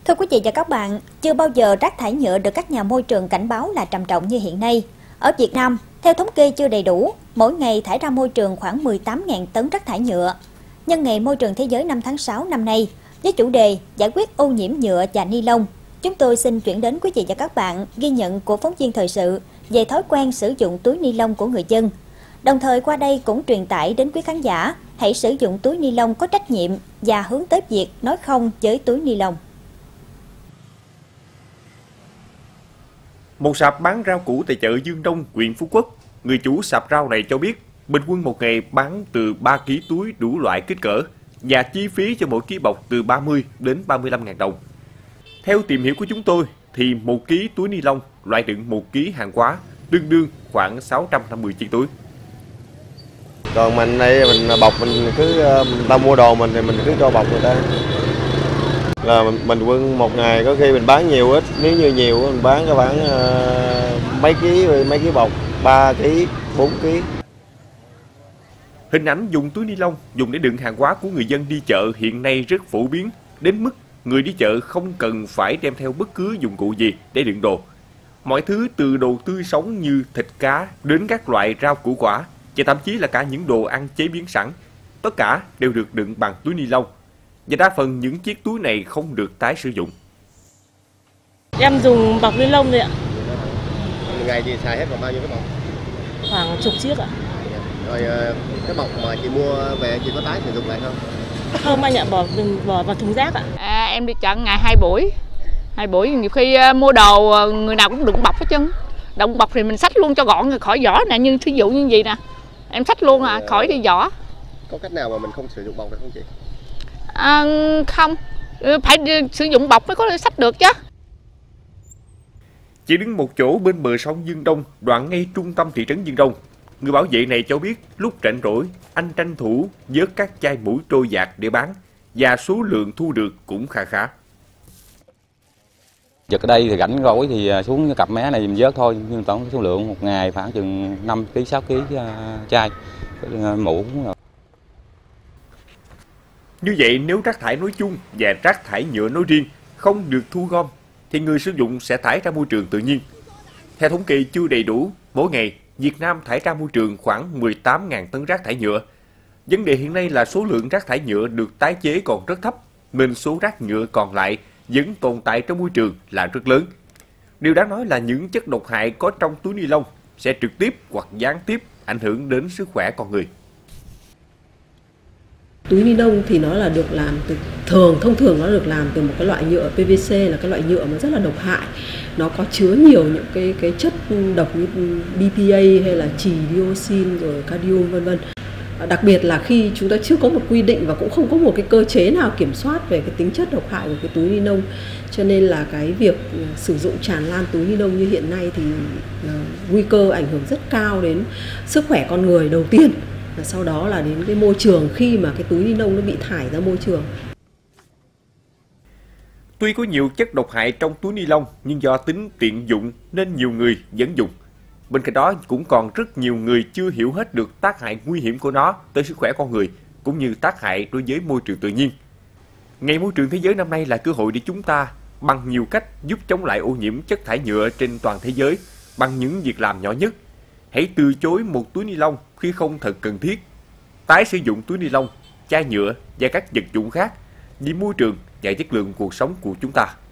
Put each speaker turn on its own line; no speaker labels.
Thưa quý vị và các bạn, chưa bao giờ rác thải nhựa được các nhà môi trường cảnh báo là trầm trọng như hiện nay. Ở Việt Nam, theo thống kê chưa đầy đủ, mỗi ngày thải ra môi trường khoảng 18.000 tấn rác thải nhựa. Nhân ngày Môi trường Thế giới 5 tháng 6 năm nay, với chủ đề giải quyết ô nhiễm nhựa và ni lông, chúng tôi xin chuyển đến quý vị và các bạn ghi nhận của phóng viên thời sự về thói quen sử dụng túi ni lông của người dân. Đồng thời qua đây cũng truyền tải đến quý khán giả hãy sử dụng túi ni lông có trách nhiệm và hướng tới việc nói không với túi ni lông.
Một sạp bán rau củ tại chợ Dương Đông, huyện Phú Quốc, người chủ sạp rau này cho biết bình quân một ngày bán từ 3 kg túi đủ loại kích cỡ và chi phí cho mỗi ký bọc từ 30 đến 35.000 đồng. Theo tìm hiểu của chúng tôi thì 1 kg túi ni lông loại đựng 1 kg hàng hóa tương đương khoảng 650 chiếc túi.
Còn mình đây mình bọc mình cứ ta mua đồ mình thì mình cứ cho bọc người ta. Là mình quân một ngày có khi mình bán nhiều ít, nếu như nhiều mình bán cái khoảng mấy ký bọc, 3 kg, 4 kg.
Hình ảnh dùng túi ni lông dùng để đựng hàng hóa của người dân đi chợ hiện nay rất phổ biến, đến mức người đi chợ không cần phải đem theo bất cứ dụng cụ gì để đựng đồ. Mọi thứ từ đồ tươi sống như thịt cá đến các loại rau củ quả và thậm chí là cả những đồ ăn chế biến sẵn, tất cả đều được đựng bằng túi ni lông. Và đa phần những chiếc túi này không được tái sử dụng.
Em dùng bọc ni lông thôi ạ.
Một ngày chị xài hết còn bao nhiêu cái bọc?
Khoảng chục chiếc ạ.
Rồi cái bọc mà chị mua về chị có tái sử dụng lại không?
Không anh ạ, bỏ vào thùng rác ạ.
Em đi chợ ngày 2 buổi. 2 buổi nhiều khi mua đồ người nào cũng đựng bọc hết trơn. Đựng bọc thì mình xách luôn cho gọn rồi khỏi vỏ nè, như thí dụ như gì nè. Em xách luôn khỏi đi vỏ.
Có cách nào mà mình không sử dụng bọc được không chị?
Không, phải sử dụng bọc mới có xách được chứ.
Chỉ đứng một chỗ bên bờ sông Dương Đông, đoạn ngay trung tâm thị trấn Dương Đông, người bảo vệ này cho biết lúc rảnh rỗi, anh tranh thủ vớt các chai muỗi trôi dạt để bán và số lượng thu được cũng khá khá.
Giật ở đây thì rảnh rỗi thì xuống cặp mé này mình vớt thôi, nhưng tổng số lượng một ngày khoảng chừng 5 kg 6 kg chai muỗng rồi.
Như vậy nếu rác thải nói chung và rác thải nhựa nói riêng không được thu gom thì người sử dụng sẽ thải ra môi trường tự nhiên. Theo thống kê chưa đầy đủ, mỗi ngày Việt Nam thải ra môi trường khoảng 18.000 tấn rác thải nhựa. Vấn đề hiện nay là số lượng rác thải nhựa được tái chế còn rất thấp, nên số rác nhựa còn lại vẫn tồn tại trong môi trường là rất lớn. Điều đáng nói là những chất độc hại có trong túi ni lông sẽ trực tiếp hoặc gián tiếp ảnh hưởng đến sức khỏe con người.
Túi ni lông thì nó là được làm từ thông thường nó được làm từ một cái loại nhựa PVC, là cái loại nhựa mà rất là độc hại. Nó có chứa nhiều những cái chất độc như BPA hay là chì, dioxin rồi cadmium vân vân. Đặc biệt là khi chúng ta chưa có một quy định và cũng không có một cái cơ chế nào kiểm soát về cái tính chất độc hại của cái túi ni lông, cho nên là cái việc sử dụng tràn lan túi ni lông như hiện nay thì nguy cơ ảnh hưởng rất cao đến sức khỏe con người đầu tiên. Và sau đó là đến cái môi trường khi mà cái túi ni lông nó bị thải ra môi trường.
Tuy có nhiều chất độc hại trong túi ni lông nhưng do tính tiện dụng nên nhiều người vẫn dùng. Bên cạnh đó cũng còn rất nhiều người chưa hiểu hết được tác hại nguy hiểm của nó tới sức khỏe con người cũng như tác hại đối với môi trường tự nhiên. Ngày Môi trường Thế giới năm nay là cơ hội để chúng ta bằng nhiều cách giúp chống lại ô nhiễm chất thải nhựa trên toàn thế giới bằng những việc làm nhỏ nhất. Hãy từ chối một túi ni lông khi không thật cần thiết. Tái sử dụng túi ni lông, chai nhựa và các vật dụng khác vì môi trường và chất lượng cuộc sống của chúng ta.